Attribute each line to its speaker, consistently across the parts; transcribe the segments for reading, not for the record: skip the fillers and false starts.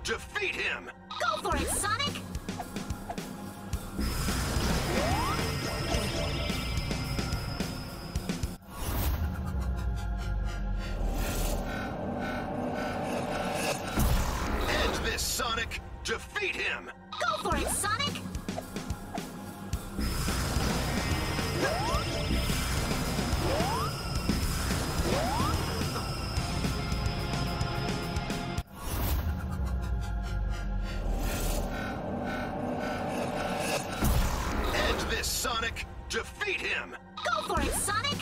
Speaker 1: Defeat him!
Speaker 2: Go for it, Sonic!
Speaker 1: End this, Sonic! Defeat him!
Speaker 2: Go for it, Sonic!
Speaker 1: End this, Sonic! Defeat him!
Speaker 2: Go for it, Sonic!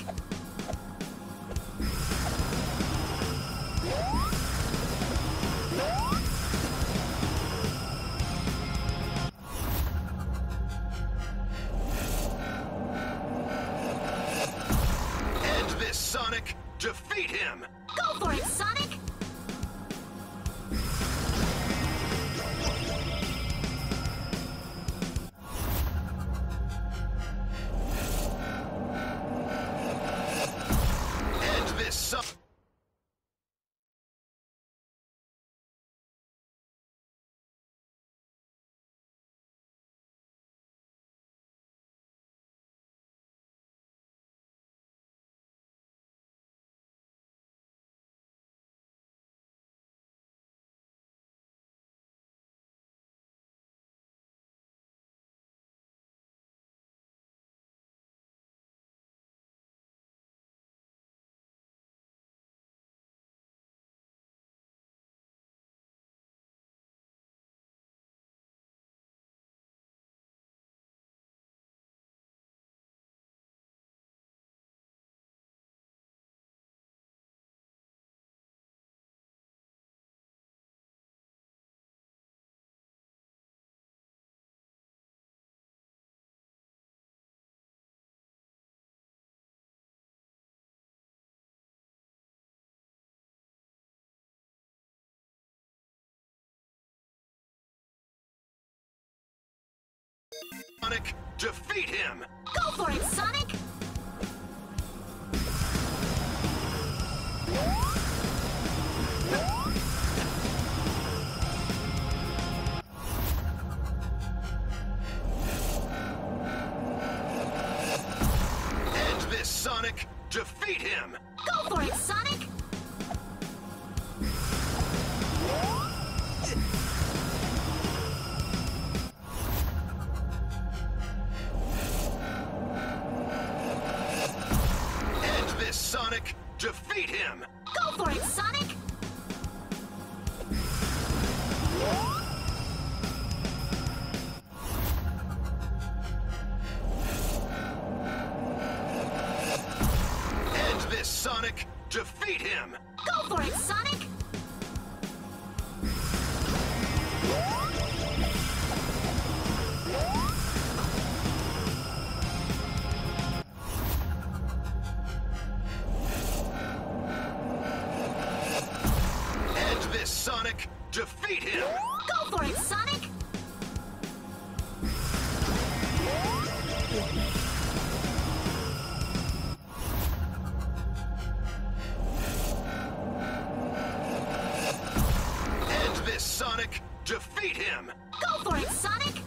Speaker 1: End this, Sonic! Defeat him!
Speaker 2: Go for it, Sonic!
Speaker 1: End this, Sonic! Sonic, defeat him!
Speaker 2: Go for it, Sonic!
Speaker 1: End this, Sonic! Defeat him!
Speaker 2: Go for it, Sonic!
Speaker 1: End this, Sonic! Defeat him!
Speaker 2: Go for it, Sonic!
Speaker 1: End this, Sonic! Defeat him!
Speaker 2: Go for it, Sonic!
Speaker 1: End this, Sonic! Defeat him!
Speaker 2: Go for it, Sonic!
Speaker 1: End this, Sonic! Defeat him!
Speaker 2: Go for it, Sonic!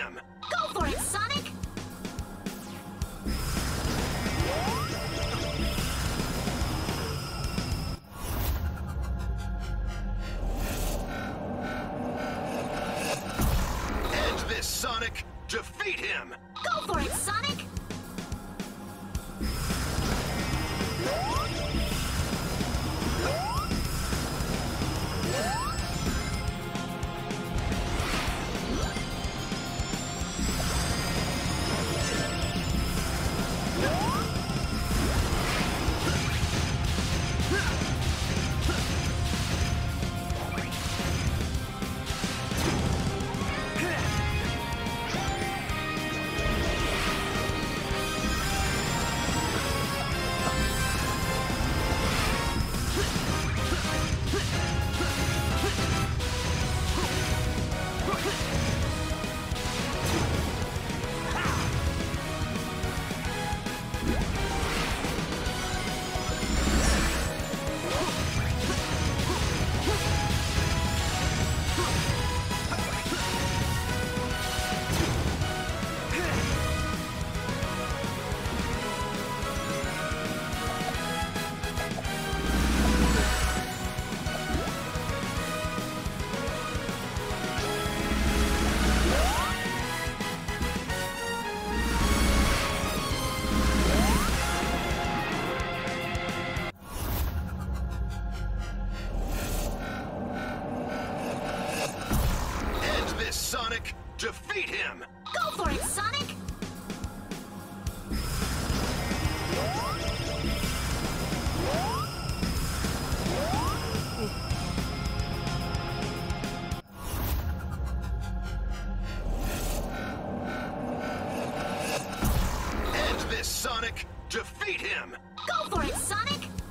Speaker 1: him!
Speaker 2: Go for it, Sonic!
Speaker 1: End this, Sonic! Defeat him!
Speaker 2: Go for it, Sonic!
Speaker 1: Sonic! Defeat him!
Speaker 2: Go for it, Sonic!
Speaker 1: End this, Sonic! Defeat him!
Speaker 2: Go for it, Sonic!